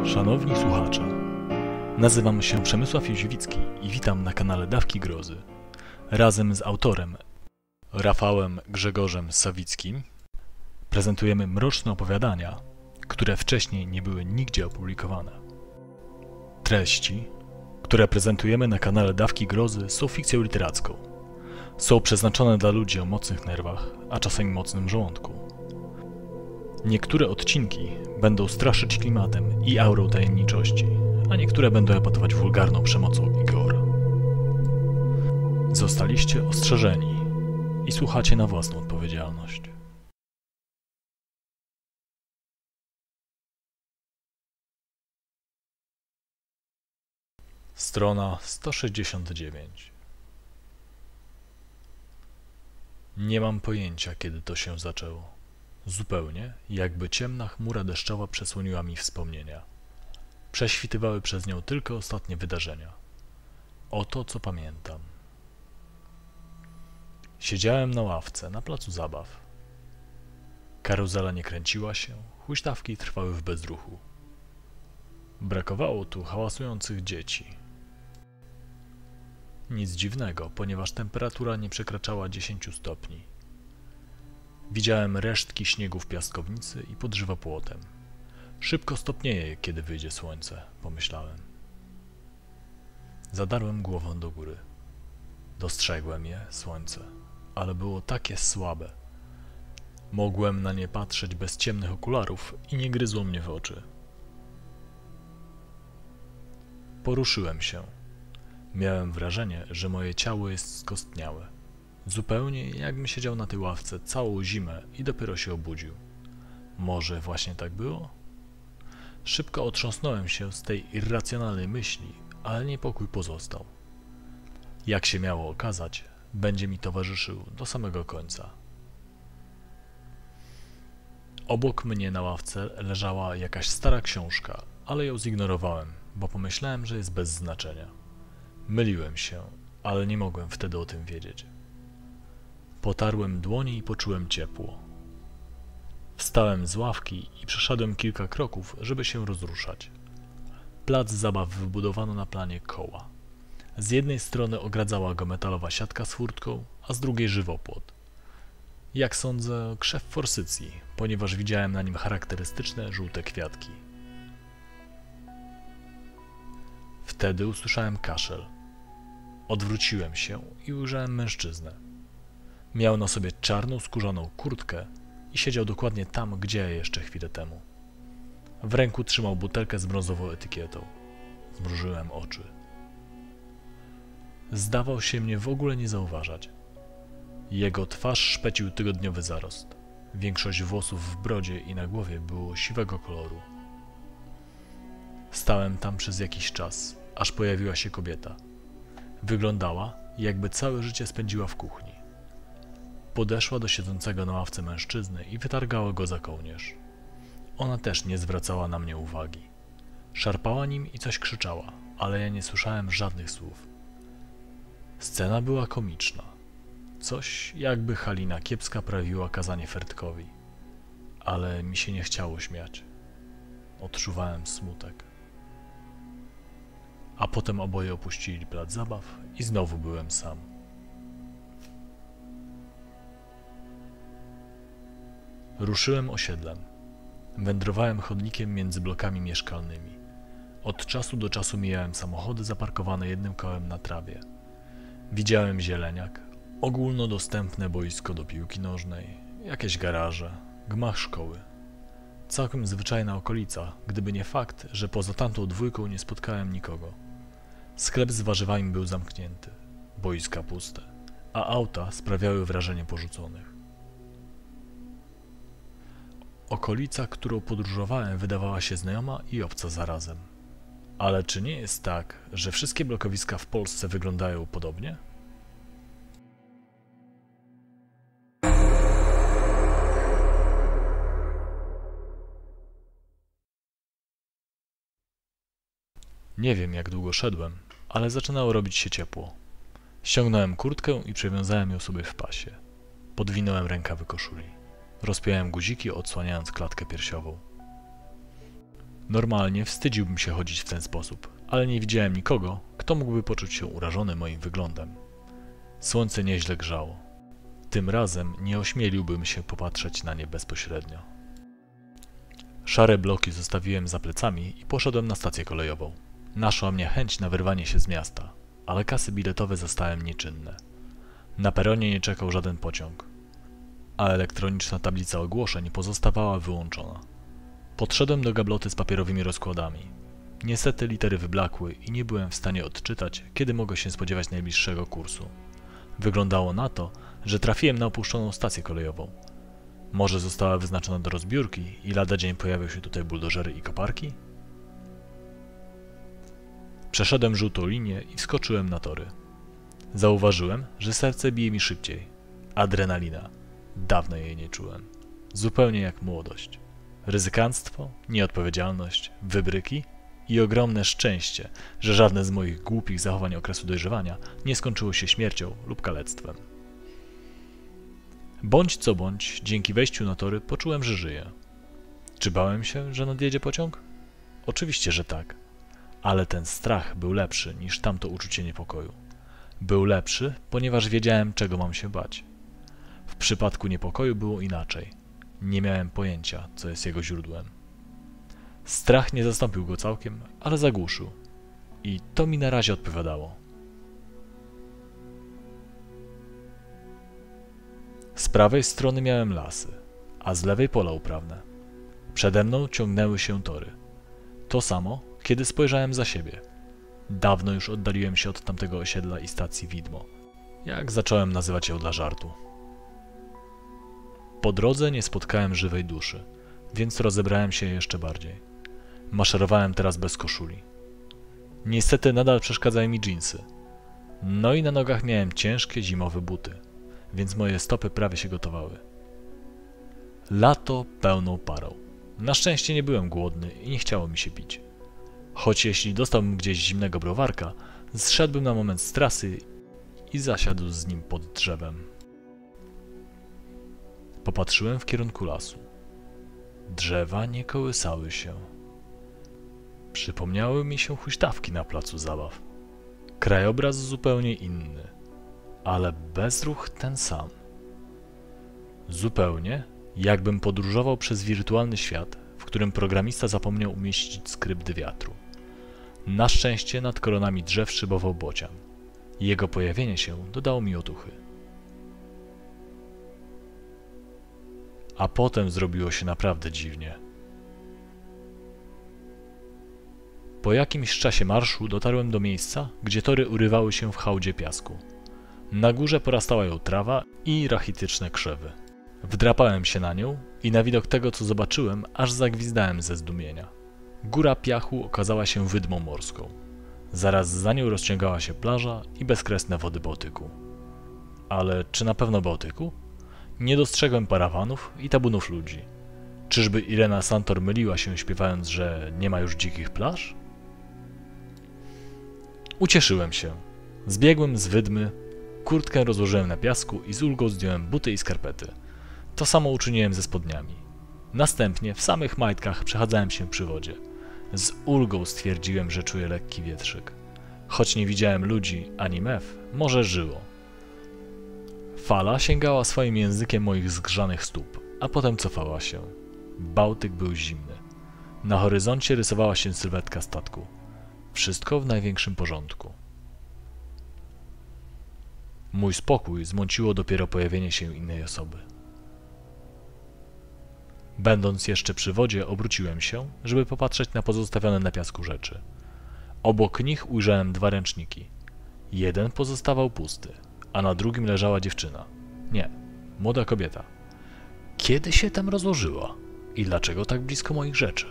Szanowni słuchacze, nazywam się Przemysław Józiewicki i witam na kanale Dawki Grozy. Razem z autorem Rafałem Grzegorzem Sawickim prezentujemy mroczne opowiadania, które wcześniej nie były nigdzie opublikowane. Treści, które prezentujemy na kanale Dawki Grozy, są fikcją literacką. Są przeznaczone dla ludzi o mocnych nerwach, a czasami mocnym żołądku. Niektóre odcinki będą straszyć klimatem i aurą tajemniczości, a niektóre będą epatować wulgarną przemocą i gore. Zostaliście ostrzeżeni i słuchacie na własną odpowiedzialność. Strona 169. Nie mam pojęcia, kiedy to się zaczęło. Zupełnie, jakby ciemna chmura deszczowa przesłoniła mi wspomnienia. Prześwitywały przez nią tylko ostatnie wydarzenia. Oto, co pamiętam. Siedziałem na ławce na placu zabaw. Karuzela nie kręciła się, huśtawki trwały w bezruchu. Brakowało tu hałasujących dzieci. Nic dziwnego, ponieważ temperatura nie przekraczała 10 stopni. Widziałem resztki śniegu w piaskownicy i pod żywopłotem. Szybko stopnieje, kiedy wyjdzie słońce, pomyślałem. Zadarłem głową do góry. Dostrzegłem je, słońce, ale było takie słabe. Mogłem na nie patrzeć bez ciemnych okularów i nie gryzło mnie w oczy. Poruszyłem się. Miałem wrażenie, że moje ciało jest skostniałe. Zupełnie jakbym siedział na tej ławce całą zimę i dopiero się obudził. Może właśnie tak było? Szybko otrząsnąłem się z tej irracjonalnej myśli, ale niepokój pozostał. Jak się miało okazać, będzie mi towarzyszył do samego końca. Obok mnie na ławce leżała jakaś stara książka, ale ją zignorowałem, bo pomyślałem, że jest bez znaczenia. Myliłem się, ale nie mogłem wtedy o tym wiedzieć. Potarłem dłonie i poczułem ciepło. Wstałem z ławki i przeszedłem kilka kroków, żeby się rozruszać. Plac zabaw wybudowano na planie koła. Z jednej strony ogradzała go metalowa siatka z furtką, a z drugiej żywopłot. Jak sądzę, krzew forsycji, ponieważ widziałem na nim charakterystyczne żółte kwiatki. Wtedy usłyszałem kaszel. Odwróciłem się i ujrzałem mężczyznę. Miał na sobie czarną skórzaną kurtkę i siedział dokładnie tam, gdzie ja jeszcze chwilę temu. W ręku trzymał butelkę z brązową etykietą. Zmrużyłem oczy. Zdawał się mnie w ogóle nie zauważać. Jego twarz szpecił tygodniowy zarost. Większość włosów w brodzie i na głowie było siwego koloru. Stałem tam przez jakiś czas, aż pojawiła się kobieta. Wyglądała, jakby całe życie spędziła w kuchni. Podeszła do siedzącego na ławce mężczyzny i wytargała go za kołnierz. Ona też nie zwracała na mnie uwagi. Szarpała nim i coś krzyczała, ale ja nie słyszałem żadnych słów. Scena była komiczna. Coś jakby Halina Kiepska prawiła kazanie Fertkowi. Ale mi się nie chciało śmiać. Odczuwałem smutek. A potem oboje opuścili plac zabaw i znowu byłem sam. Ruszyłem osiedlem. Wędrowałem chodnikiem między blokami mieszkalnymi. Od czasu do czasu mijałem samochody zaparkowane jednym kołem na trawie. Widziałem zieleniak, ogólnodostępne boisko do piłki nożnej, jakieś garaże, gmach szkoły. Całkiem zwyczajna okolica, gdyby nie fakt, że poza tamtą dwójką nie spotkałem nikogo. Sklep z warzywami był zamknięty, boiska puste, a auta sprawiały wrażenie porzuconych. Okolica, którą podróżowałem, wydawała się znajoma i obca zarazem. Ale czy nie jest tak, że wszystkie blokowiska w Polsce wyglądają podobnie? Nie wiem, jak długo szedłem, ale zaczynało robić się ciepło. Ściągnąłem kurtkę i przewiązałem ją sobie w pasie. Podwinąłem rękawy koszuli. Rozpiąłem guziki, odsłaniając klatkę piersiową. Normalnie wstydziłbym się chodzić w ten sposób, ale nie widziałem nikogo, kto mógłby poczuć się urażony moim wyglądem. Słońce nieźle grzało. Tym razem nie ośmieliłbym się popatrzeć na nie bezpośrednio. Szare bloki zostawiłem za plecami i poszedłem na stację kolejową. Naszła mnie chęć na wyrwanie się z miasta, ale kasy biletowe zostałem nieczynne. Na peronie nie czekał żaden pociąg, a elektroniczna tablica ogłoszeń pozostawała wyłączona. Podszedłem do gabloty z papierowymi rozkładami. Niestety litery wyblakły i nie byłem w stanie odczytać, kiedy mogę się spodziewać najbliższego kursu. Wyglądało na to, że trafiłem na opuszczoną stację kolejową. Może została wyznaczona do rozbiórki i lada dzień pojawią się tutaj buldożery i koparki? Przeszedłem żółtą linię i wskoczyłem na tory. Zauważyłem, że serce bije mi szybciej. Adrenalina. Dawno jej nie czułem. Zupełnie jak młodość. Ryzykanstwo, nieodpowiedzialność, wybryki i ogromne szczęście, że żadne z moich głupich zachowań okresu dojrzewania nie skończyło się śmiercią lub kalectwem. Bądź co bądź, dzięki wejściu na tory poczułem, że żyję. Czy bałem się, że nadjedzie pociąg? Oczywiście, że tak. Ale ten strach był lepszy niż tamto uczucie niepokoju. Był lepszy, ponieważ wiedziałem, czego mam się bać. W przypadku niepokoju było inaczej. Nie miałem pojęcia, co jest jego źródłem. Strach nie zastąpił go całkiem, ale zagłuszył. I to mi na razie odpowiadało. Z prawej strony miałem lasy, a z lewej pola uprawne. Przede mną ciągnęły się tory. To samo, kiedy spojrzałem za siebie. Dawno już oddaliłem się od tamtego osiedla i stacji widmo, jak zacząłem nazywać ją dla żartu. Po drodze nie spotkałem żywej duszy, więc rozebrałem się jeszcze bardziej. Maszerowałem teraz bez koszuli. Niestety nadal przeszkadzały mi dżinsy. No i na nogach miałem ciężkie zimowe buty, więc moje stopy prawie się gotowały. Lato pełną parą. Na szczęście nie byłem głodny i nie chciało mi się pić. Choć jeśli dostałbym gdzieś zimnego browarka, zszedłbym na moment z trasy i zasiadł z nim pod drzewem. Popatrzyłem w kierunku lasu. Drzewa nie kołysały się. Przypomniały mi się huśtawki na placu zabaw. Krajobraz zupełnie inny, ale bezruch ten sam. Zupełnie jakbym podróżował przez wirtualny świat, w którym programista zapomniał umieścić skrypt wiatru. Na szczęście nad koronami drzew szybował bocian. Jego pojawienie się dodało mi otuchy. A potem zrobiło się naprawdę dziwnie. Po jakimś czasie marszu dotarłem do miejsca, gdzie tory urywały się w hałdzie piasku. Na górze porastała ją trawa i rachityczne krzewy. Wdrapałem się na nią i na widok tego, co zobaczyłem, aż zagwizdałem ze zdumienia. Góra piachu okazała się wydmą morską. Zaraz za nią rozciągała się plaża i bezkresne wody Bałtyku. Ale czy na pewno Bałtyku? Nie dostrzegłem parawanów i tabunów ludzi. Czyżby Irena Santor myliła się, śpiewając, że nie ma już dzikich plaż? Ucieszyłem się. Zbiegłem z wydmy, kurtkę rozłożyłem na piasku i z ulgą zdjąłem buty i skarpety. To samo uczyniłem ze spodniami. Następnie w samych majtkach przechadzałem się przy wodzie. Z ulgą stwierdziłem, że czuję lekki wietrzyk. Choć nie widziałem ludzi ani mew, morze żyło. Fala sięgała swoim językiem moich zgrzanych stóp, a potem cofała się. Bałtyk był zimny. Na horyzoncie rysowała się sylwetka statku. Wszystko w największym porządku. Mój spokój zmąciło dopiero pojawienie się innej osoby. Będąc jeszcze przy wodzie, obróciłem się, żeby popatrzeć na pozostawione na piasku rzeczy. Obok nich ujrzałem 2 ręczniki. Jeden pozostawał pusty, a na drugim leżała dziewczyna. Nie, młoda kobieta. Kiedy się tam rozłożyła? I dlaczego tak blisko moich rzeczy?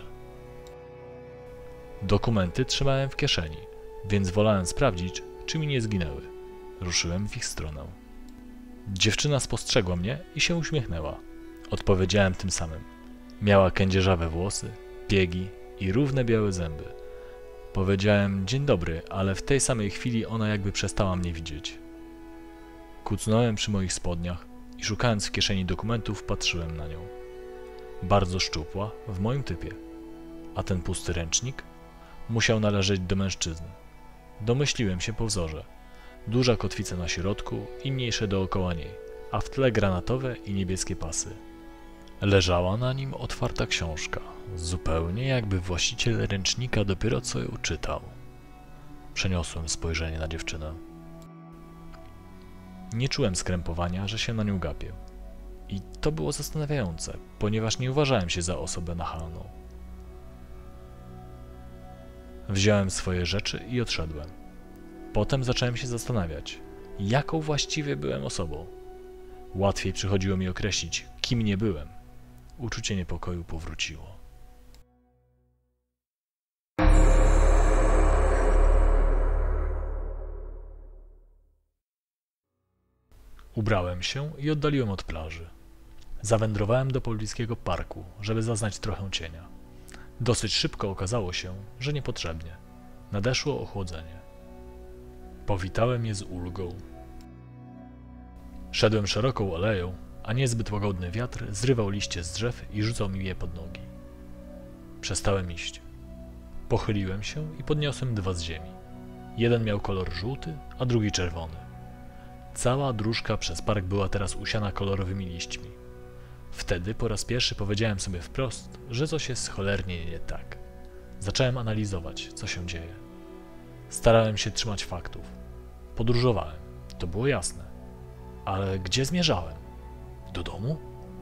Dokumenty trzymałem w kieszeni, więc wolałem sprawdzić, czy mi nie zginęły. Ruszyłem w ich stronę. Dziewczyna spostrzegła mnie i się uśmiechnęła. Odpowiedziałem tym samym. Miała kędzierzawe włosy, piegi i równe białe zęby. Powiedziałem dzień dobry, ale w tej samej chwili ona jakby przestała mnie widzieć. Kucnąłem przy moich spodniach i szukając w kieszeni dokumentów patrzyłem na nią. Bardzo szczupła, w moim typie. A ten pusty ręcznik? Musiał należeć do mężczyzny. Domyśliłem się po wzorze. Duża kotwica na środku i mniejsze dookoła niej, a w tle granatowe i niebieskie pasy. Leżała na nim otwarta książka, zupełnie jakby właściciel ręcznika dopiero co ją czytał. Przeniosłem spojrzenie na dziewczynę. Nie czułem skrępowania, że się na nią gapię. I to było zastanawiające, ponieważ nie uważałem się za osobę nachalną. Wziąłem swoje rzeczy i odszedłem. Potem zacząłem się zastanawiać, jaką właściwie byłem osobą. Łatwiej przychodziło mi określić, kim nie byłem. Uczucie niepokoju powróciło. Ubrałem się i oddaliłem od plaży. Zawędrowałem do pobliskiego parku, żeby zaznać trochę cienia. Dosyć szybko okazało się, że niepotrzebnie. Nadeszło ochłodzenie. Powitałem je z ulgą. Szedłem szeroką aleją, a niezbyt łagodny wiatr zrywał liście z drzew i rzucał mi je pod nogi. Przestałem iść. Pochyliłem się i podniosłem dwa z ziemi. Jeden miał kolor żółty, a drugi czerwony. Cała dróżka przez park była teraz usiana kolorowymi liśćmi. Wtedy po raz pierwszy powiedziałem sobie wprost, że coś jest cholernie nie tak. Zacząłem analizować, co się dzieje. Starałem się trzymać faktów. Podróżowałem, to było jasne. Ale gdzie zmierzałem? Do domu?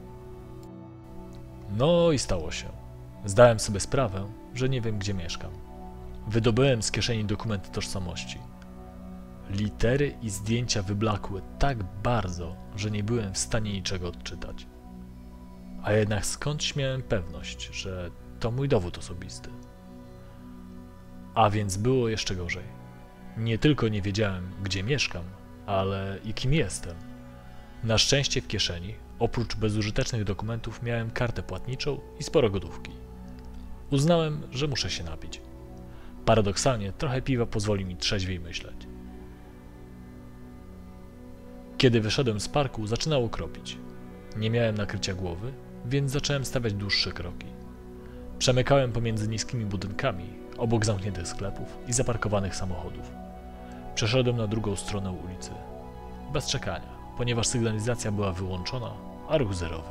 No i stało się. Zdałem sobie sprawę, że nie wiem, gdzie mieszkam. Wydobyłem z kieszeni dokument tożsamości. Litery i zdjęcia wyblakły tak bardzo, że nie byłem w stanie niczego odczytać. A jednak skądś miałem pewność, że to mój dowód osobisty. A więc było jeszcze gorzej. Nie tylko nie wiedziałem, gdzie mieszkam, ale i kim jestem. Na szczęście w kieszeni, oprócz bezużytecznych dokumentów, miałem kartę płatniczą i sporo gotówki. Uznałem, że muszę się napić. Paradoksalnie, trochę piwa pozwoli mi trzeźwiej myśleć. Kiedy wyszedłem z parku, zaczynało kropić. Nie miałem nakrycia głowy, więc zacząłem stawiać dłuższe kroki. Przemykałem pomiędzy niskimi budynkami, obok zamkniętych sklepów i zaparkowanych samochodów. Przeszedłem na drugą stronę ulicy. Bez czekania, ponieważ sygnalizacja była wyłączona, a ruch zerowy.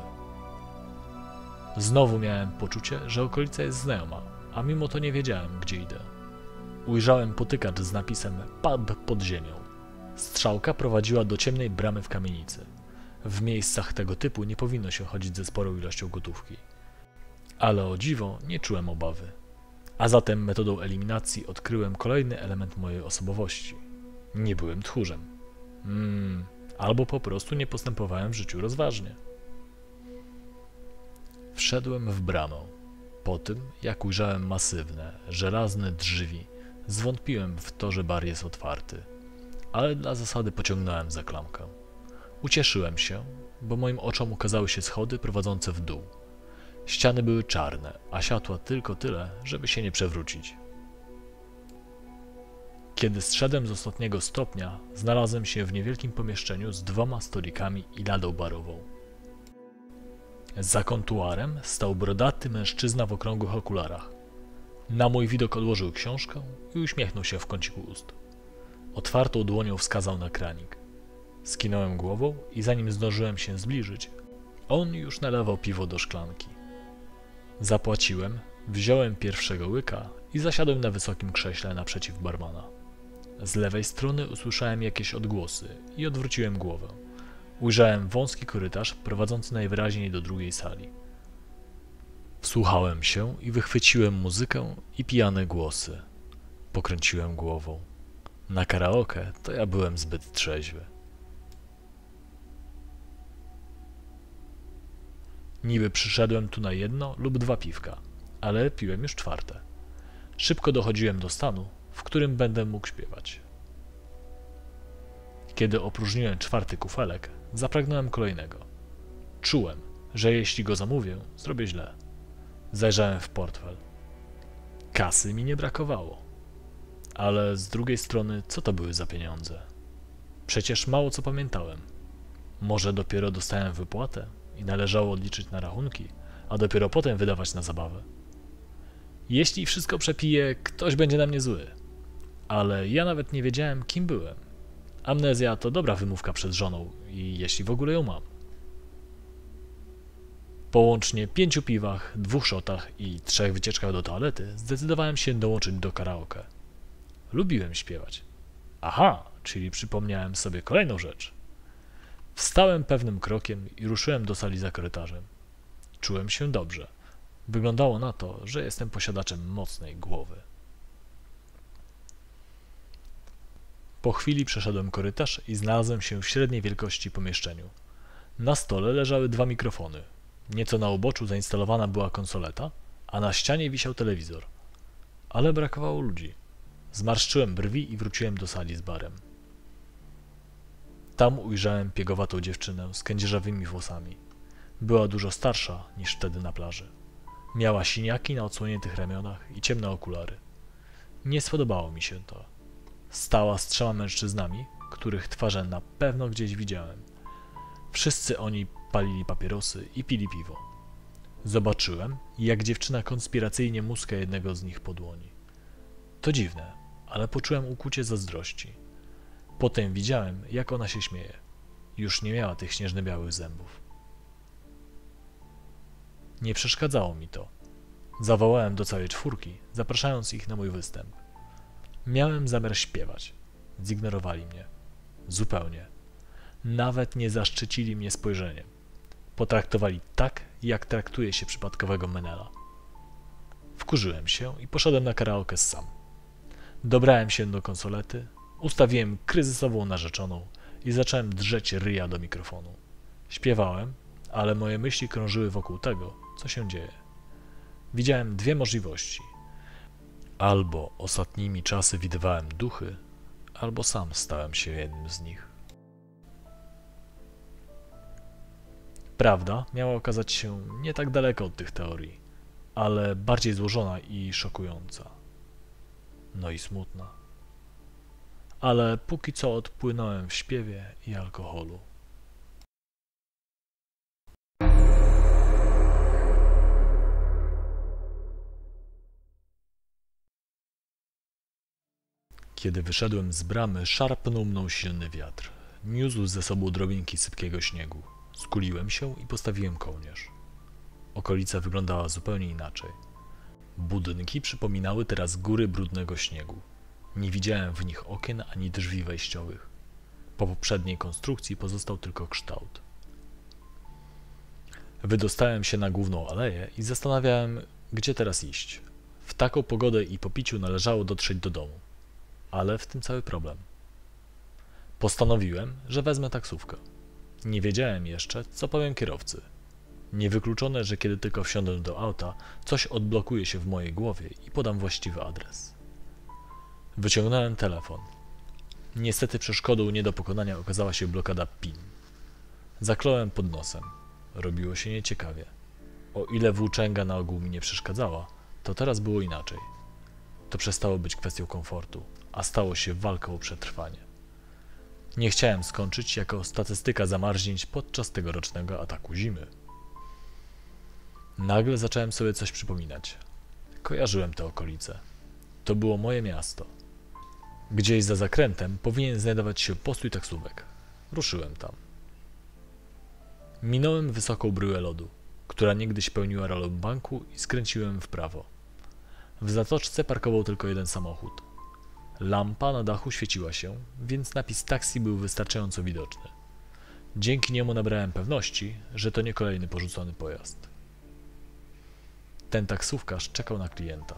Znowu miałem poczucie, że okolica jest znajoma, a mimo to nie wiedziałem, gdzie idę. Ujrzałem potykacz z napisem pub pod ziemią. Strzałka prowadziła do ciemnej bramy w kamienicy. W miejscach tego typu nie powinno się chodzić ze sporą ilością gotówki. Ale o dziwo nie czułem obawy. A zatem metodą eliminacji odkryłem kolejny element mojej osobowości. Nie byłem tchórzem. Albo po prostu nie postępowałem w życiu rozważnie. Wszedłem w bramę. Po tym, jak ujrzałem masywne, żelazne drzwi, zwątpiłem w to, że bar jest otwarty. Ale dla zasady pociągnąłem za klamkę. Ucieszyłem się, bo moim oczom ukazały się schody prowadzące w dół. Ściany były czarne, a światła tylko tyle, żeby się nie przewrócić. Kiedy zszedłem z ostatniego stopnia, znalazłem się w niewielkim pomieszczeniu z 2 stolikami i ladą barową. Za kontuarem stał brodaty mężczyzna w okrągłych okularach. Na mój widok odłożył książkę i uśmiechnął się w kąciku ust. Otwartą dłonią wskazał na kranik. Skinąłem głową i zanim zdążyłem się zbliżyć, on już nalewał piwo do szklanki. Zapłaciłem, wziąłem pierwszego łyka i zasiadłem na wysokim krześle naprzeciw barmana. Z lewej strony usłyszałem jakieś odgłosy i odwróciłem głowę. Ujrzałem wąski korytarz prowadzący najwyraźniej do drugiej sali. Wsłuchałem się i wychwyciłem muzykę i pijane głosy. Pokręciłem głową. Na karaoke to ja byłem zbyt trzeźwy. Niby przyszedłem tu na 1 lub 2 piwka, ale piłem już 4. Szybko dochodziłem do stanu, w którym będę mógł śpiewać. Kiedy opróżniłem 4. kufelek, zapragnąłem kolejnego. Czułem, że jeśli go zamówię, zrobię źle. Zajrzałem w portfel. Kasy mi nie brakowało. Ale z drugiej strony, co to były za pieniądze? Przecież mało co pamiętałem. Może dopiero dostałem wypłatę i należało odliczyć na rachunki, a dopiero potem wydawać na zabawę. Jeśli wszystko przepije, ktoś będzie na mnie zły. Ale ja nawet nie wiedziałem, kim byłem. Amnezja to dobra wymówka przed żoną, i jeśli w ogóle ją mam. Po łącznie 5 piwach, 2 szotach i 3 wycieczkach do toalety zdecydowałem się dołączyć do karaoke. Lubiłem śpiewać. Aha, czyli przypomniałem sobie kolejną rzecz. Wstałem pewnym krokiem i ruszyłem do sali za korytarzem. Czułem się dobrze. Wyglądało na to, że jestem posiadaczem mocnej głowy. Po chwili przeszedłem korytarz i znalazłem się w średniej wielkości pomieszczeniu. Na stole leżały 2 mikrofony. Nieco na uboczu zainstalowana była konsoleta, a na ścianie wisiał telewizor. Ale brakowało ludzi. Zmarszczyłem brwi i wróciłem do sali z barem. Tam ujrzałem piegowatą dziewczynę z kędzierzawymi włosami. Była dużo starsza niż wtedy na plaży. Miała siniaki na odsłoniętych ramionach i ciemne okulary. Nie spodobało mi się to. Stała z 3 mężczyznami, których twarze na pewno gdzieś widziałem. Wszyscy oni palili papierosy i pili piwo. Zobaczyłem, jak dziewczyna konspiracyjnie muska jednego z nich po dłoni. To dziwne, ale poczułem ukłucie zazdrości. Potem widziałem, jak ona się śmieje. Już nie miała tych śnieżno-białych zębów. Nie przeszkadzało mi to. Zawołałem do całej 4, zapraszając ich na mój występ. Miałem zamiar śpiewać. Zignorowali mnie. Zupełnie. Nawet nie zaszczycili mnie spojrzeniem. Potraktowali tak, jak traktuje się przypadkowego menela. Wkurzyłem się i poszedłem na karaoke sam. Dobrałem się do konsolety, ustawiłem kryzysową narzeczoną i zacząłem drzeć ryja do mikrofonu. Śpiewałem, ale moje myśli krążyły wokół tego, co się dzieje. Widziałem 2 możliwości. Albo ostatnimi czasy widywałem duchy, albo sam stałem się jednym z nich. Prawda miała okazać się nie tak daleko od tych teorii, ale bardziej złożona i szokująca. No i smutna. Ale póki co odpłynąłem w śpiewie i alkoholu. Kiedy wyszedłem z bramy, szarpnął mną silny wiatr. Niósł ze sobą drobinki sypkiego śniegu. Skuliłem się i postawiłem kołnierz. Okolica wyglądała zupełnie inaczej. Budynki przypominały teraz góry brudnego śniegu. Nie widziałem w nich okien ani drzwi wejściowych. Po poprzedniej konstrukcji pozostał tylko kształt. Wydostałem się na główną aleję i zastanawiałem, gdzie teraz iść. W taką pogodę i po piciu należało dotrzeć do domu. Ale w tym cały problem. Postanowiłem, że wezmę taksówkę. Nie wiedziałem jeszcze, co powiem kierowcy. Niewykluczone, że kiedy tylko wsiądę do auta, coś odblokuje się w mojej głowie i podam właściwy adres. Wyciągnąłem telefon. Niestety przeszkodą nie do pokonania okazała się blokada PIN. Zakląłem pod nosem. Robiło się nieciekawie. O ile włóczęga na ogół mi nie przeszkadzała, to teraz było inaczej. To przestało być kwestią komfortu, a stało się walką o przetrwanie. Nie chciałem skończyć jako statystyka zamarznięć podczas tegorocznego ataku zimy. Nagle zacząłem sobie coś przypominać. Kojarzyłem te okolice. To było moje miasto. Gdzieś za zakrętem powinien znajdować się postój taksówek. Ruszyłem tam. Minąłem wysoką bryłę lodu, która niegdyś pełniła rolę banku i skręciłem w prawo. W zatoczce parkował tylko jeden samochód. Lampa na dachu świeciła się, więc napis taksi był wystarczająco widoczny. Dzięki niemu nabrałem pewności, że to nie kolejny porzucony pojazd. Ten taksówkarz czekał na klienta.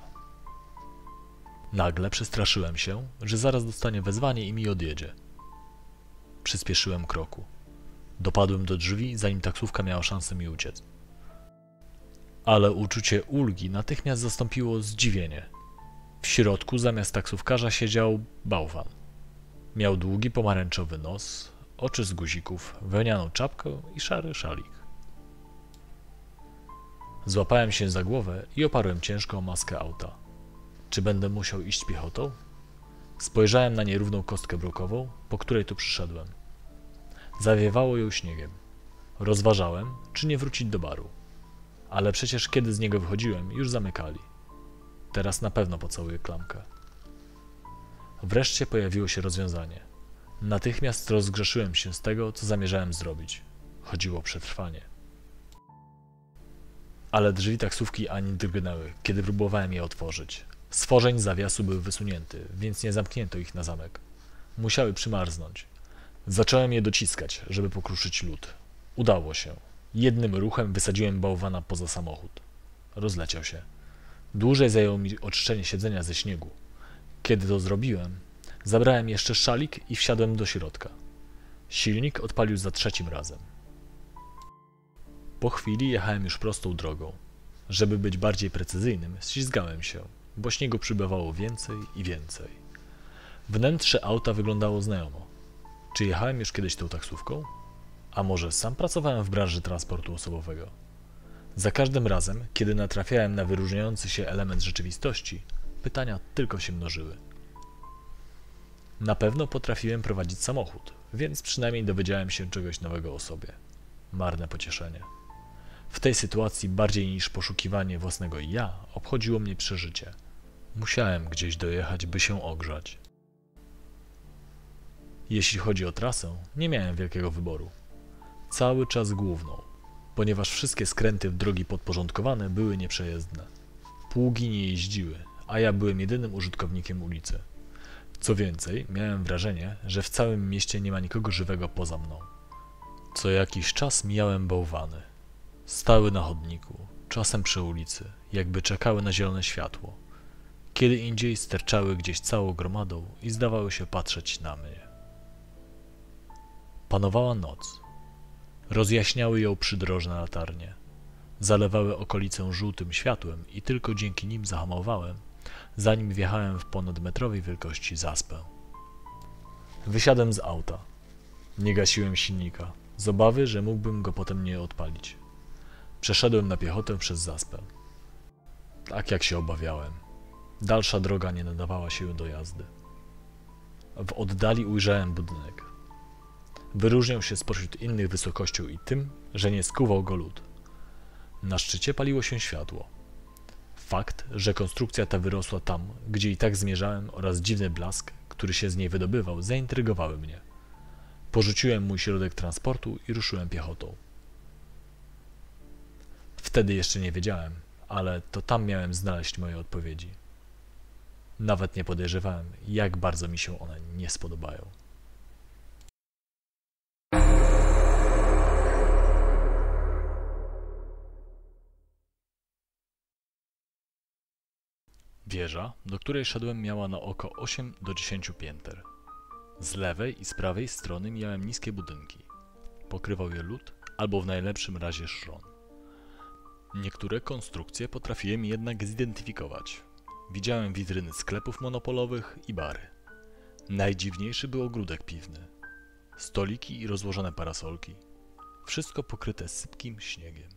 Nagle przestraszyłem się, że zaraz dostanie wezwanie i mi odjedzie. Przyspieszyłem kroku. Dopadłem do drzwi, zanim taksówka miała szansę mi uciec. Ale uczucie ulgi natychmiast zastąpiło zdziwienie. W środku zamiast taksówkarza siedział bałwan. Miał długi pomarańczowy nos, oczy z guzików, wełnianą czapkę i szary szalik. Złapałem się za głowę i oparłem ciężko o maskę auta. Czy będę musiał iść piechotą? Spojrzałem na nierówną kostkę brukową, po której tu przyszedłem. Zawiewało ją śniegiem. Rozważałem, czy nie wrócić do baru. Ale przecież kiedy z niego wychodziłem, już zamykali. Teraz na pewno pocałuję klamkę. Wreszcie pojawiło się rozwiązanie. Natychmiast rozgrzeszyłem się z tego, co zamierzałem zrobić. Chodziło o przetrwanie. Ale drzwi taksówki ani drgnęły, kiedy próbowałem je otworzyć. Stworzeń zawiasu były wysunięte, więc nie zamknięto ich na zamek. Musiały przymarznąć. Zacząłem je dociskać, żeby pokruszyć lód. Udało się. Jednym ruchem wysadziłem bałwana poza samochód. Rozleciał się. Dłużej zajęło mi oczyszczenie siedzenia ze śniegu. Kiedy to zrobiłem, zabrałem jeszcze szalik i wsiadłem do środka. Silnik odpalił za trzecim razem. Po chwili jechałem już prostą drogą. Żeby być bardziej precyzyjnym, ślizgałem się, bo śniegu przybywało więcej i więcej. Wnętrze auta wyglądało znajomo. Czy jechałem już kiedyś tą taksówką? A może sam pracowałem w branży transportu osobowego? Za każdym razem, kiedy natrafiałem na wyróżniający się element rzeczywistości, pytania tylko się mnożyły. Na pewno potrafiłem prowadzić samochód, więc przynajmniej dowiedziałem się czegoś nowego o sobie. Marne pocieszenie. W tej sytuacji bardziej niż poszukiwanie własnego ja obchodziło mnie przeżycie. Musiałem gdzieś dojechać, by się ogrzać. Jeśli chodzi o trasę, nie miałem wielkiego wyboru. Cały czas główną, ponieważ wszystkie skręty w drogi podporządkowane były nieprzejezdne. Pługi nie jeździły, a ja byłem jedynym użytkownikiem ulicy. Co więcej, miałem wrażenie, że w całym mieście nie ma nikogo żywego poza mną. Co jakiś czas mijałem bałwany. Stały na chodniku, czasem przy ulicy, jakby czekały na zielone światło. Kiedy indziej sterczały gdzieś całą gromadą i zdawały się patrzeć na mnie. Panowała noc. Rozjaśniały ją przydrożne latarnie. Zalewały okolicę żółtym światłem i tylko dzięki nim zahamowałem, zanim wjechałem w ponadmetrowej wielkości zaspę. Wysiadłem z auta. Nie gasiłem silnika, z obawy, że mógłbym go potem nie odpalić. Przeszedłem na piechotę przez zaspę. Tak jak się obawiałem. Dalsza droga nie nadawała się do jazdy. W oddali ujrzałem budynek. Wyróżniał się spośród innych wysokością i tym, że nie skuwał go lód. Na szczycie paliło się światło. Fakt, że konstrukcja ta wyrosła tam, gdzie i tak zmierzałem, oraz dziwny blask, który się z niej wydobywał, zaintrygowały mnie. Porzuciłem mój środek transportu i ruszyłem piechotą. Wtedy jeszcze nie wiedziałem, ale to tam miałem znaleźć moje odpowiedzi. Nawet nie podejrzewałem, jak bardzo mi się one nie spodobają. Wieża, do której szedłem, miała na oko 8 do 10 pięter. Z lewej i z prawej strony miałem niskie budynki. Pokrywał je lód, albo w najlepszym razie szron. Niektóre konstrukcje potrafiłem jednak zidentyfikować. Widziałem witryny sklepów monopolowych i bary. Najdziwniejszy był ogródek piwny. Stoliki i rozłożone parasolki. Wszystko pokryte sypkim śniegiem.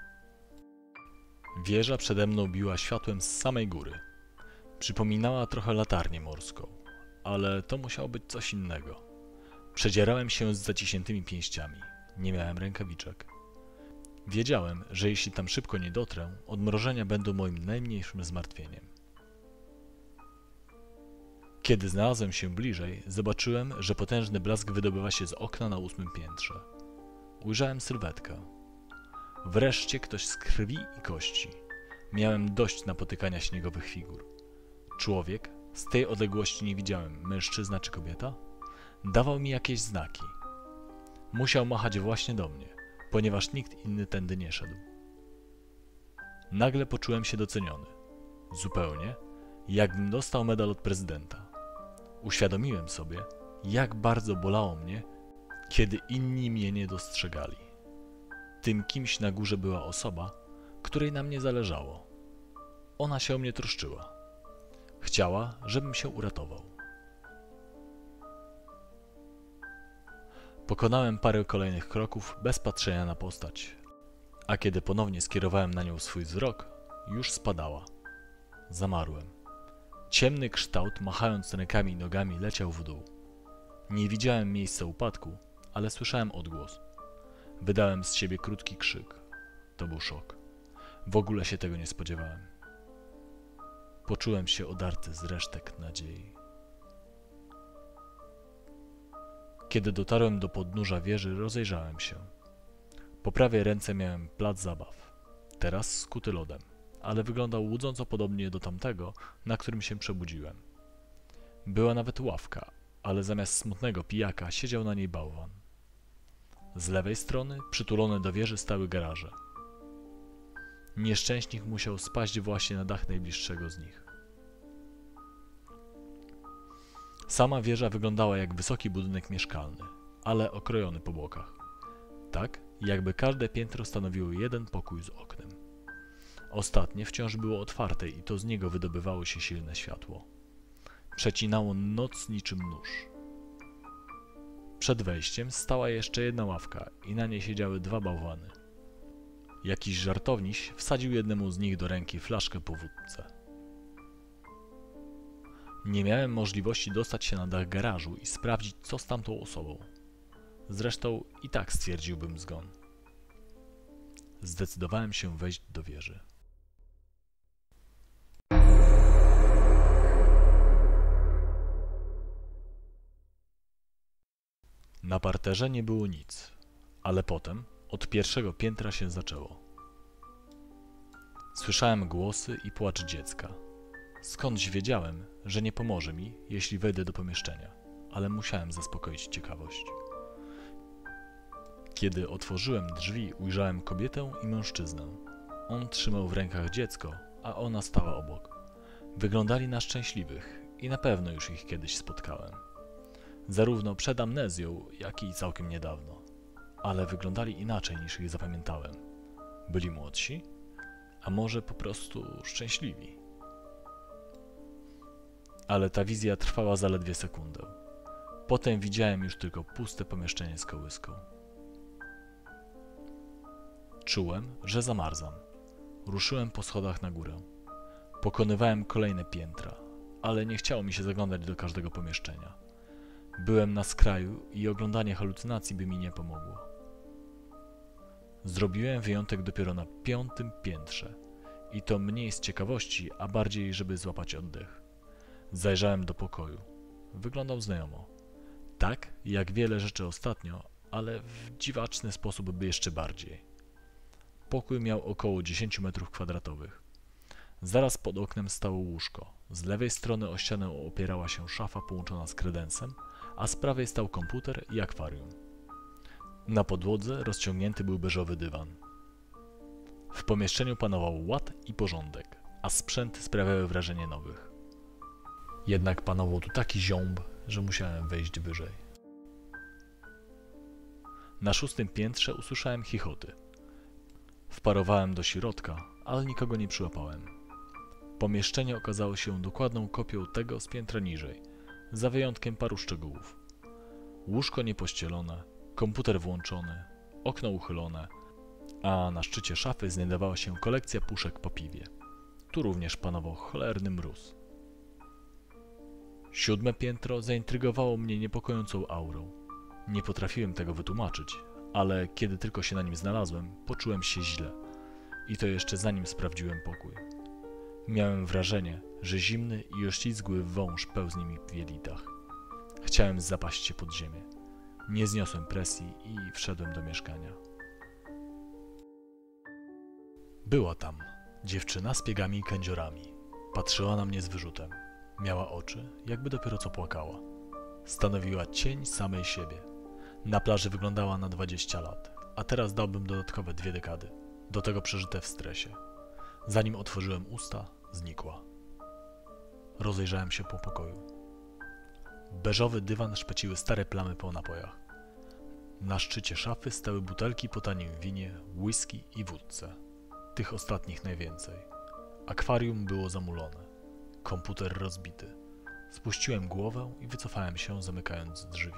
Wieża przede mną biła światłem z samej góry. Przypominała trochę latarnię morską, ale to musiało być coś innego. Przedzierałem się z zaciśniętymi pięściami. Nie miałem rękawiczek. Wiedziałem, że jeśli tam szybko nie dotrę, odmrożenia będą moim najmniejszym zmartwieniem. Kiedy znalazłem się bliżej, zobaczyłem, że potężny blask wydobywa się z okna na 8. piętrze. Ujrzałem sylwetkę. Wreszcie ktoś z krwi i kości. Miałem dość napotykania śniegowych figur. Człowiek, z tej odległości nie widziałem, mężczyzna czy kobieta, dawał mi jakieś znaki. Musiał machać właśnie do mnie, ponieważ nikt inny tędy nie szedł. Nagle poczułem się doceniony. Zupełnie, jakbym dostał medal od prezydenta. Uświadomiłem sobie, jak bardzo bolało mnie, kiedy inni mnie nie dostrzegali. Tym kimś na górze była osoba, której na mnie zależało. Ona się o mnie troszczyła. Chciała, żebym się uratował. Pokonałem parę kolejnych kroków bez patrzenia na postać, a kiedy ponownie skierowałem na nią swój wzrok, już spadała. Zamarłem. Ciemny kształt, machając rękami i nogami, leciał w dół. Nie widziałem miejsca upadku, ale słyszałem odgłos. Wydałem z siebie krótki krzyk. To był szok. W ogóle się tego nie spodziewałem. Poczułem się odarty z resztek nadziei. Kiedy dotarłem do podnóża wieży, rozejrzałem się. Po prawej ręce miałem plac zabaw, teraz skuty lodem, ale wyglądał łudząco podobnie do tamtego, na którym się przebudziłem. Była nawet ławka, ale zamiast smutnego pijaka siedział na niej bałwan. Z lewej strony, przytulone do wieży, stały garaże. Nieszczęśnik musiał spaść właśnie na dach najbliższego z nich. Sama wieża wyglądała jak wysoki budynek mieszkalny, ale okrojony po bokach. Tak, jakby każde piętro stanowiło jeden pokój z oknem. Ostatnie wciąż było otwarte i to z niego wydobywało się silne światło. Przecinało noc niczym nóż. Przed wejściem stała jeszcze jedna ławka i na niej siedziały dwa bałwany. Jakiś żartowniś wsadził jednemu z nich do ręki flaszkę po wódce. Nie miałem możliwości dostać się na dach garażu i sprawdzić, co z tamtą osobą. Zresztą i tak stwierdziłbym zgon. Zdecydowałem się wejść do wieży. Na parterze nie było nic, ale potem od pierwszego piętra się zaczęło. Słyszałem głosy i płacz dziecka. Skądś wiedziałem, że nie pomoże mi, jeśli wejdę do pomieszczenia, ale musiałem zaspokoić ciekawość. Kiedy otworzyłem drzwi, ujrzałem kobietę i mężczyznę. On trzymał w rękach dziecko, a ona stała obok. Wyglądali na szczęśliwych i na pewno już ich kiedyś spotkałem. Zarówno przed amnezją, jak i całkiem niedawno. Ale wyglądali inaczej niż ich zapamiętałem. Byli młodsi? A może po prostu szczęśliwi? Ale ta wizja trwała zaledwie sekundę. Potem widziałem już tylko puste pomieszczenie z kołyską. Czułem, że zamarzam. Ruszyłem po schodach na górę. Pokonywałem kolejne piętra, ale nie chciało mi się zaglądać do każdego pomieszczenia. Byłem na skraju i oglądanie halucynacji by mi nie pomogło. Zrobiłem wyjątek dopiero na 5. piętrze. I to mniej z ciekawości, a bardziej, żeby złapać oddech. Zajrzałem do pokoju. Wyglądał znajomo. Tak, jak wiele rzeczy ostatnio, ale w dziwaczny sposób by jeszcze bardziej. Pokój miał około 10 m². Zaraz pod oknem stało łóżko. Z lewej strony o ścianę opierała się szafa połączona z kredensem, a z prawej stał komputer i akwarium. Na podłodze rozciągnięty był beżowy dywan. W pomieszczeniu panował ład i porządek, a sprzęty sprawiały wrażenie nowych. Jednak panował tu taki ziąb, że musiałem wejść wyżej. Na 6. piętrze usłyszałem chichoty. Wparowałem do środka, ale nikogo nie przyłapałem. Pomieszczenie okazało się dokładną kopią tego z piętra niżej, za wyjątkiem paru szczegółów. Łóżko niepościelone, komputer włączony, okno uchylone, a na szczycie szafy znajdowała się kolekcja puszek po piwie. Tu również panował cholerny mróz. 7. piętro zaintrygowało mnie niepokojącą aurą. Nie potrafiłem tego wytłumaczyć, ale kiedy tylko się na nim znalazłem, poczułem się źle. I to jeszcze zanim sprawdziłem pokój. Miałem wrażenie, że zimny i oślizgły wąż pełznie mi w jelitach. Chciałem zapaść się pod ziemię. Nie zniosłem presji i wszedłem do mieszkania. Była tam dziewczyna z piegami i kędziorami. Patrzyła na mnie z wyrzutem. Miała oczy, jakby dopiero co płakała. Stanowiła cień samej siebie. Na plaży wyglądała na 20 lat, a teraz dałbym dodatkowe 2 dekady. Do tego przeżyte w stresie. Zanim otworzyłem usta, znikła. Rozejrzałem się po pokoju. Beżowy dywan szpeciły stare plamy po napojach. Na szczycie szafy stały butelki po tanim winie, whisky i wódce. Tych ostatnich najwięcej. Akwarium było zamulone. Komputer rozbity. Spuściłem głowę i wycofałem się, zamykając drzwi.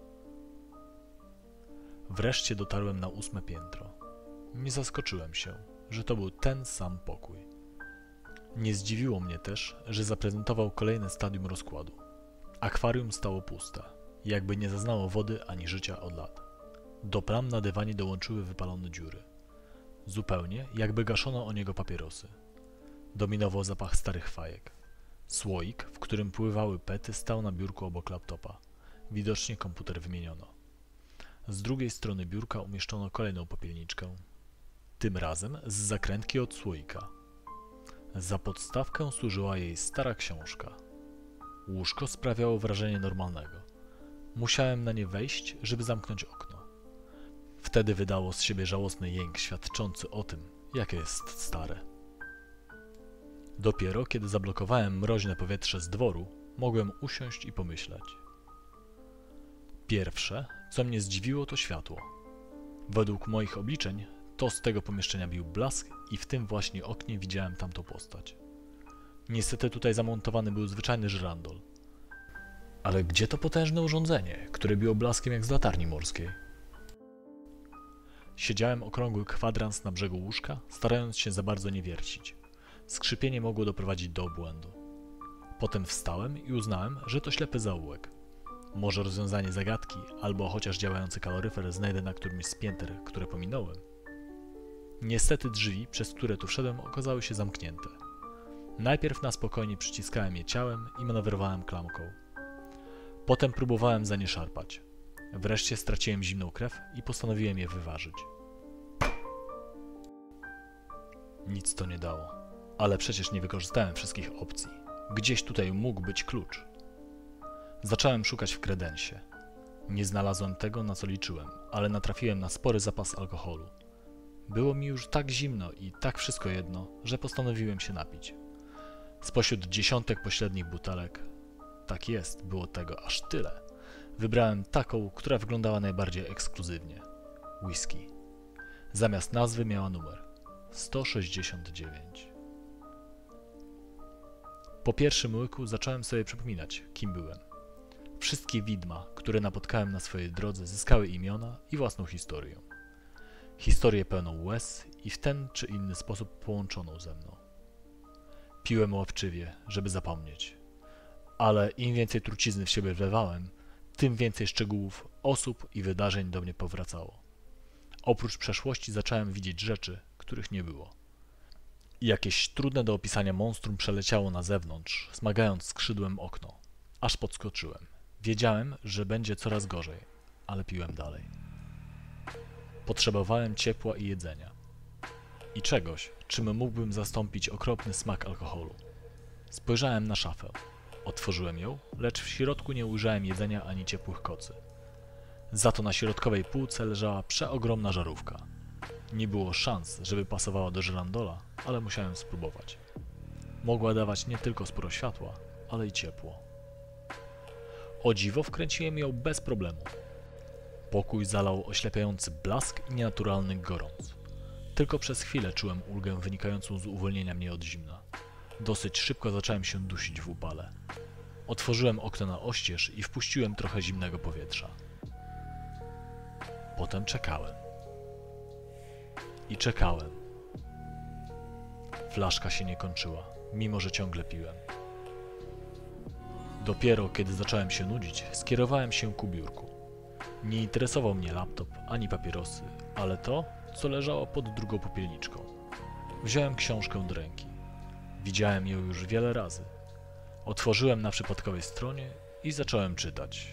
Wreszcie dotarłem na 8. piętro. Nie zaskoczyłem się, że to był ten sam pokój. Nie zdziwiło mnie też, że zaprezentował kolejne stadium rozkładu. Akwarium stało puste, jakby nie zaznało wody ani życia od lat. Do plam na dywanie dołączyły wypalone dziury. Zupełnie jakby gaszono o niego papierosy. Dominował zapach starych fajek. Słoik, w którym pływały pety, stał na biurku obok laptopa. Widocznie komputer wymieniono. Z drugiej strony biurka umieszczono kolejną popielniczkę. Tym razem z zakrętki od słoika. Za podstawkę służyła jej stara książka. Łóżko sprawiało wrażenie normalnego. Musiałem na nie wejść, żeby zamknąć okno. Wtedy wydało z siebie żałosny jęk świadczący o tym, jakie jest stare. Dopiero kiedy zablokowałem mroźne powietrze z dworu, mogłem usiąść i pomyśleć. Pierwsze, co mnie zdziwiło, to światło. Według moich obliczeń, to z tego pomieszczenia bił blask i w tym właśnie oknie widziałem tamtą postać. Niestety tutaj zamontowany był zwyczajny żyrandol. Ale gdzie to potężne urządzenie, które biło blaskiem jak z latarni morskiej? Siedziałem okrągły kwadrans na brzegu łóżka, starając się za bardzo nie wiercić. Skrzypienie mogło doprowadzić do obłędu. Potem wstałem i uznałem, że to ślepy zaułek. Może rozwiązanie zagadki, albo chociaż działający kaloryfer znajdę na którymś z pięter, które pominąłem. Niestety drzwi, przez które tu wszedłem, okazały się zamknięte. Najpierw na spokojnie przyciskałem je ciałem i manewrowałem klamką. Potem próbowałem za nie szarpać. Wreszcie straciłem zimną krew i postanowiłem je wyważyć. Nic to nie dało. Ale przecież nie wykorzystałem wszystkich opcji. Gdzieś tutaj mógł być klucz. Zacząłem szukać w kredensie. Nie znalazłem tego, na co liczyłem, ale natrafiłem na spory zapas alkoholu. Było mi już tak zimno i tak wszystko jedno, że postanowiłem się napić. Spośród dziesiątek pośrednich butelek, tak jest, było tego aż tyle, wybrałem taką, która wyglądała najbardziej ekskluzywnie. Whisky. Zamiast nazwy miała numer 169. Po pierwszym łyku zacząłem sobie przypominać, kim byłem. Wszystkie widma, które napotkałem na swojej drodze, zyskały imiona i własną historię. Historię pełną łez i w ten czy inny sposób połączoną ze mną. Piłem łapczywie, żeby zapomnieć. Ale im więcej trucizny w siebie wlewałem, tym więcej szczegółów, osób i wydarzeń do mnie powracało. Oprócz przeszłości zacząłem widzieć rzeczy, których nie było. Jakieś trudne do opisania monstrum przeleciało na zewnątrz, smagając skrzydłem okno. Aż podskoczyłem. Wiedziałem, że będzie coraz gorzej, ale piłem dalej. Potrzebowałem ciepła i jedzenia. I czegoś, czym mógłbym zastąpić okropny smak alkoholu. Spojrzałem na szafę. Otworzyłem ją, lecz w środku nie ujrzałem jedzenia ani ciepłych kocy. Za to na środkowej półce leżała przeogromna żarówka. Nie było szans, żeby pasowała do żyrandola, ale musiałem spróbować. Mogła dawać nie tylko sporo światła, ale i ciepło. O dziwo wkręciłem ją bez problemu. Pokój zalał oślepiający blask i nienaturalny gorąc. Tylko przez chwilę czułem ulgę wynikającą z uwolnienia mnie od zimna. Dosyć szybko zacząłem się dusić w upale. Otworzyłem okno na oścież i wpuściłem trochę zimnego powietrza. Potem czekałem. I czekałem. Flaszka się nie kończyła, mimo że ciągle piłem. Dopiero kiedy zacząłem się nudzić, skierowałem się ku biurku. Nie interesował mnie laptop ani papierosy, ale to, co leżało pod drugą popielniczką. Wziąłem książkę do ręki. Widziałem ją już wiele razy. Otworzyłem na przypadkowej stronie i zacząłem czytać.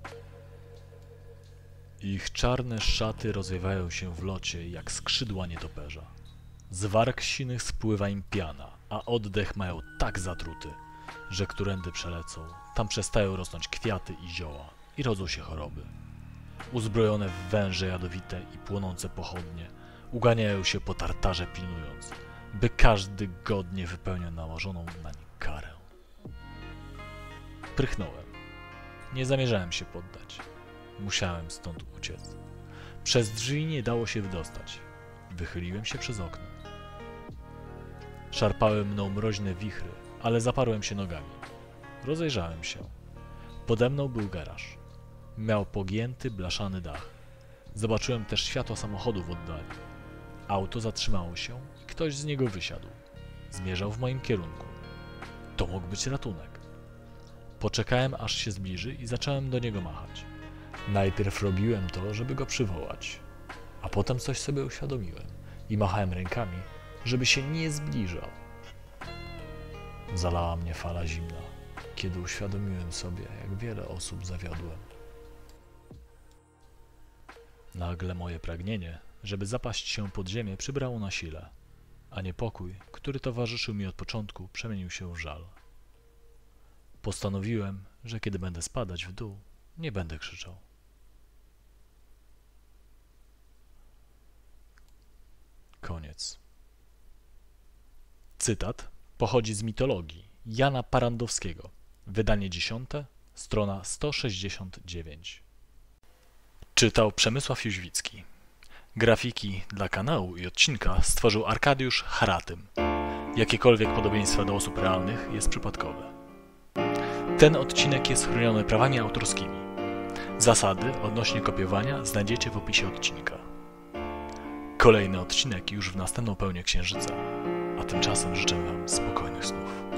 Ich czarne szaty rozwiewają się w locie jak skrzydła nietoperza. Z warg sinych spływa im piana, a oddech mają tak zatruty, że którędy przelecą, tam przestają rosnąć kwiaty i zioła i rodzą się choroby. Uzbrojone w węże jadowite i płonące pochodnie, uganiają się po tartarze pilnując, by każdy godnie wypełniał nałożoną na nich karę. Prychnąłem. Nie zamierzałem się poddać. Musiałem stąd uciec. Przez drzwi nie dało się wydostać. Wychyliłem się przez okno. Szarpały mną mroźne wichry, ale zaparłem się nogami. Rozejrzałem się. Pode mną był garaż. Miał pogięty, blaszany dach. Zobaczyłem też światło samochodu w oddali. Auto zatrzymało się i ktoś z niego wysiadł. Zmierzał w moim kierunku. To mógł być ratunek. Poczekałem, aż się zbliży i zacząłem do niego machać. Najpierw robiłem to, żeby go przywołać, a potem coś sobie uświadomiłem i machałem rękami, żeby się nie zbliżał. Zalała mnie fala zimna, kiedy uświadomiłem sobie, jak wiele osób zawiodłem. Nagle moje pragnienie, żeby zapaść się pod ziemię, przybrało na sile, a niepokój, który towarzyszył mi od początku, przemienił się w żal. Postanowiłem, że kiedy będę spadać w dół, nie będę krzyczał. Koniec. Cytat pochodzi z mitologii Jana Parandowskiego. Wydanie 10, strona 169. Czytał Przemysław Jóźwicki. Grafiki dla kanału i odcinka stworzył Arkadiusz Haratym. Jakiekolwiek podobieństwa do osób realnych jest przypadkowe. Ten odcinek jest chroniony prawami autorskimi. Zasady odnośnie kopiowania znajdziecie w opisie odcinka. Kolejny odcinek już w następną pełnię księżyca, a tymczasem życzę Wam spokojnych snów.